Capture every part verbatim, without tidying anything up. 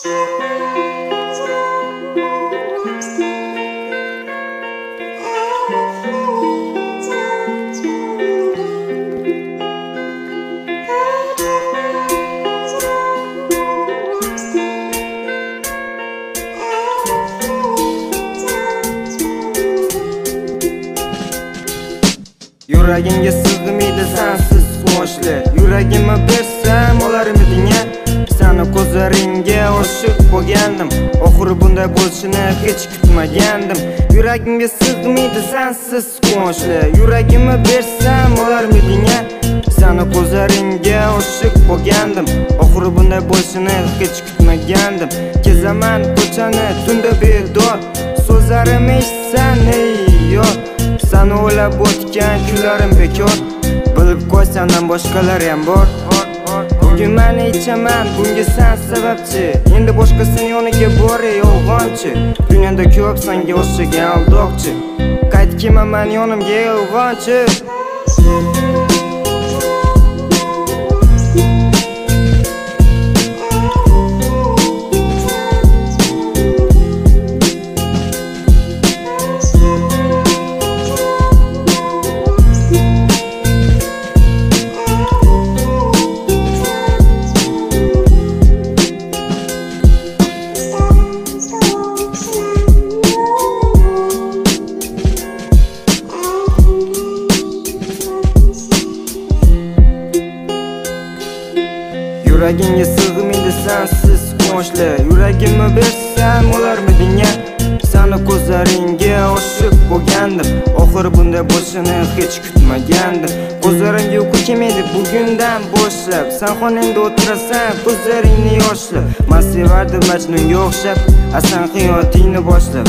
Yuragimga sig'maydi sensiz quvonchli. Yuragimni bersam olarmiding? Seni ko'zlaringga oshiq bo'lgandim. Oxiri bunday bo'lishini hech kutmagandim. Yuragimga sig'maydi sensiz quvonchli. Yuragimni bersam olarmiding? Seni ko'zlaringga oshiq bo'lgandim. Oxiri bunday bo'lishini hech kutmagandim. Kezaman ko'chani tunda bedor, so'zlarim eshitsan ey yor. Seni o'ylab o'tgan kunlarim bekor. Bilib qo'y, sendan boshqalar ham bor. Bugun men ichaman, bunga sen sababchi. Endi boshqasini yoniga bor yolg'onchi. Dunyoda ko'p senga o'xshagan aldoqchi. Qaytkiman men yonimga yolg'onchi. Yuragimga sig'maydi sensiz quvonchli. Yuragimni bersam olarmiding? Seni ko'zlaringga oshiq bo'lgandim. Oxiri bunday bo'lishini hech kutmagandim. Ko'zlarimga uyqu kelmaydi bugundan boshlab. Sen xonangda o'tirasan, ko'zlaringni yoshlab. Men sevardim Majnunga o'xshab, asan hayotingni boshlab.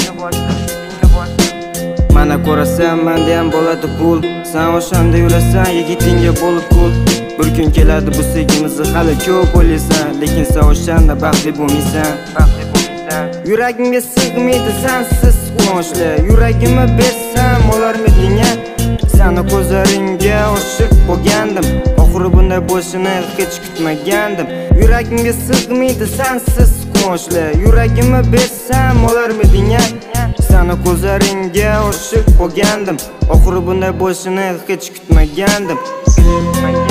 Mana ko'rasan, menda ham bo'ladi pul. Sen o'shanda yurasan, yigitingga bo'lib kul. Bir kun keladi bu sevgimizni hali ko'p o'ylaysan, lekin sen o'shanda baxtli bo'lmaysan, baxtli bo'lmaysan. Yuragimga sig'maydi sensiz quvonchli. Yuragimni bersam olarmiding? Seni ko'zlaringga oshiq bo'lgandim. Oxiri bunday bo'lishini hech kutmagandim. Yuragimga sig'maydi sensiz quvonchli. Yuragimni bersam olarmiding? Seni ko'zlaringga oshiq bo'lgandim. Oxiri bunday bo'lishini hech kutmagandim.